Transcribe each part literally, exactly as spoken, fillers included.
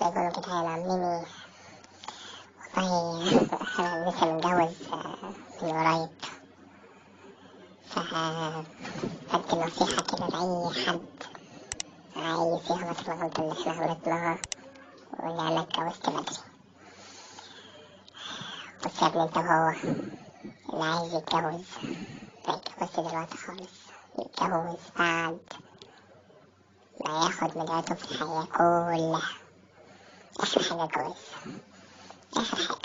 يقولوا كده أنا عاملين إيه؟ والله أنا لسه متجوز من قريب، فأدي نصيحة كده لأي حد عايز يغلط الغلطة اللي احنا غلطناها واللي أنا اتجوزت بدري. بص يا ابني، انت وهو اللي عايز يتجوز ما يتجوزش دلوقتي خالص، يتجوز بعد ما ياخد مراته في الحياة كلها. آخر حاجة الجواز، آخر حاجة.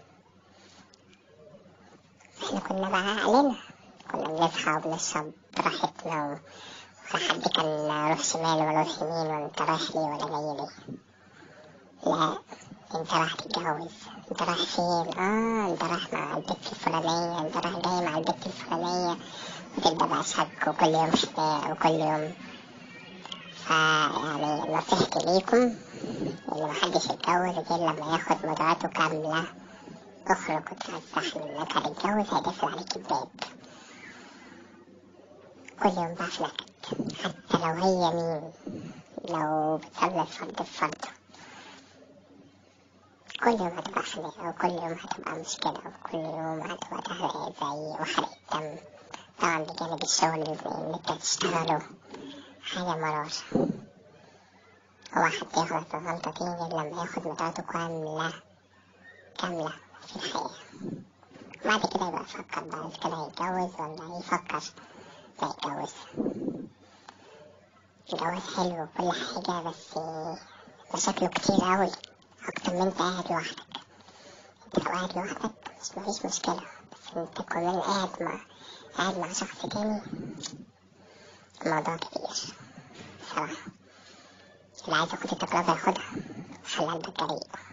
احنا كنا بقى عقلنا، كنا بنصحى وبنشرب براحتنا، ولا حد كان روح شمال ولا روح يمين ولا انت رايح ليه ولا جاي ليه. لا، انت راح تتجوز، انت رايح فين؟ اه انت رايح مع البت الفلانية، انت رايح جاي مع البت الفلانية، وتبدأ بقى شك وكل يوم خناق وكل يوم. فيعني نصيحتي ليكم اللي محدش يتجوز غير لما ياخد مراته كاملة. اخرج وتفسح منك، هتتجوز هيدفل عليك الباب كل يوم بقى في نكد، حتى لو هي مين، لو بتصلي الفرد بفرد كل يوم هتبقى خناقة، وكل يوم هتبقى مشكلة، وكل يوم هتبقى تهرية زي وحرق الدم. طبعا بجانب الشغل اللي انت تشتغله حاجة مرار. هو حد يغلط غلطتين غير لما ياخد مراته كاملة كاملة في الحياة، وبعد كده يبقى يفكر بعد كده يتجوز ولا يفكر ما يتجوز. الجواز حلو وكل حاجة، بس مشاكله كتير اوي، اكتر من انت قاعد لوحدك. انت لو قاعد لوحدك مش مفيش مشكلة، بس انت كمان قاعد مع قاعد مع شخص تاني الموضوع كبير صراحة. اللي عايز ياخد التجربة ياخدها، خلي قلبك جريء.